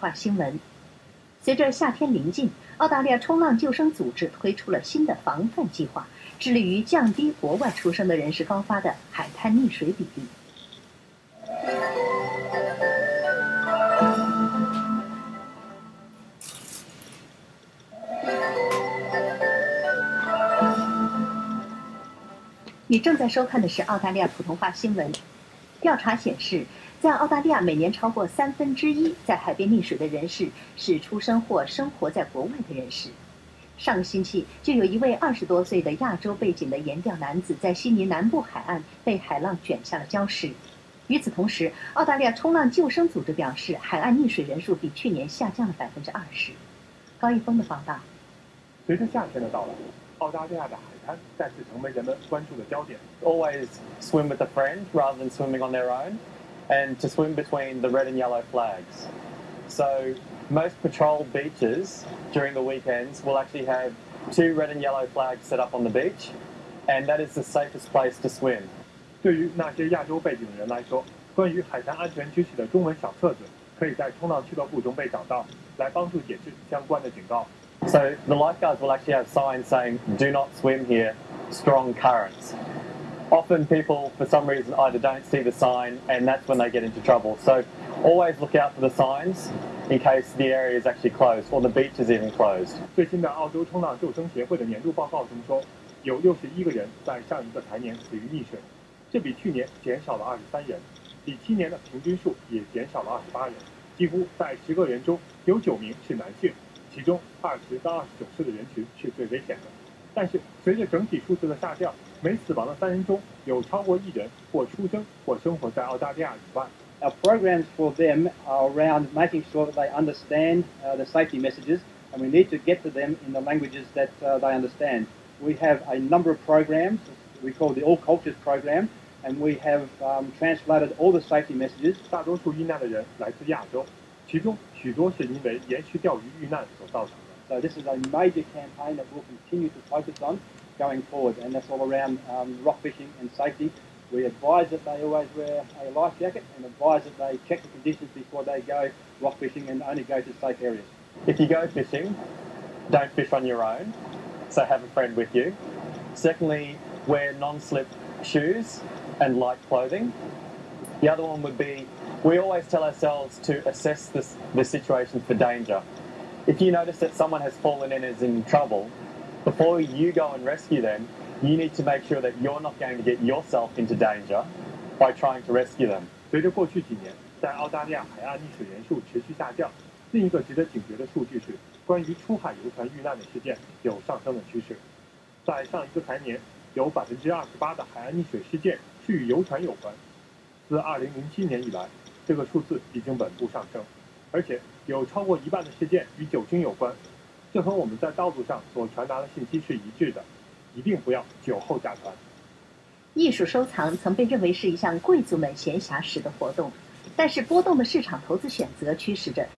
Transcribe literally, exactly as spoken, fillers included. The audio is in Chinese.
话新闻。随着夏天临近，澳大利亚冲浪救生组织推出了新的防范计划，致力于降低国外出生的人士高发的海滩溺水比例。你正在收看的是澳大利亚普通话新闻。调查显示，在澳大利亚，每年超过三分之一在海边溺水的人士是出生或生活在国外的人士。上个星期，就有一位二十多岁的亚洲背景的研调男子在悉尼南部海岸被海浪卷下了礁石。与此同时，澳大利亚冲浪救生组织表示，海岸溺水人数比去年下降了百分之二十。高一峰的报道。 随着夏天的到来，澳大利亚的海滩再次成为人们关注的焦点。 Always swim with a friend rather than swimming on their own, and to swim between the red and yellow flags. So most patrol beaches during the weekends will actually have two red and yellow flags set up on the beach, and that is the safest place to swim. 对于那些亚洲背景的人来说，关于海滩安全知识的中文小册子可以在冲浪俱乐部中被找到，来帮助解释相关的警告。 So the lifeguards will actually have signs saying, "Do not swim here, strong currents." Often people, for some reason, either don't see the sign, and that's when they get into trouble. So always look out for the signs in case the area is actually closed or the beach is even closed. 最新的澳洲冲浪救生协会的年度报告中说，有六十一个人在上一个财年死于溺水，这比去年减少了二十三人，比七年的平均数也减少了二十八人。几乎在十个人中有九名是男性，其中二十到二十九岁的人群是最危险的。但是随着整体数字的下降，每死亡的三人中有超过一人或出生或生活在澳大利亚以外。 Our programs for them are around making sure that they understand uh, the safety messages, and we need to get to them in the languages that uh, they understand. We have a number of programs we call the All Cultures program, and we have um, translated all the safety messages. 大多数遇难的人来自亚洲，其中许多是因为延续钓鱼遇难所造成的。 So this is a major campaign that we'll continue to focus on going forward, and that's all around um, rock fishing and safety. We advise that they always wear a life jacket and advise that they check the conditions before they go rock fishing and only go to safe areas. If you go fishing, don't fish on your own, so have a friend with you. Secondly, wear non-slip shoes and light clothing. The other one would be, we always tell ourselves to assess this, the situation for danger. If you notice that someone has fallen in and is in trouble, before you go and rescue them, you need to make sure that you're not going to get yourself into danger by trying to rescue them. 随着过去几年在澳大利亚海岸溺水人数持续下降，另一个值得警觉的数据是，关于出海游船遇难的事件有上升的趋势。在上一个财年，有百分之二十八的海岸溺水事件是与游船有关。自二零零七年以来，这个数字已经稳步上升，而且有超过一半的事件与酒精有关。这和我们在道路上所传达的信息是一致的，一定不要酒后驾船。 艺术收藏曾被认为是一项贵族们闲暇时的活动，但是波动的市场投资选择驱使着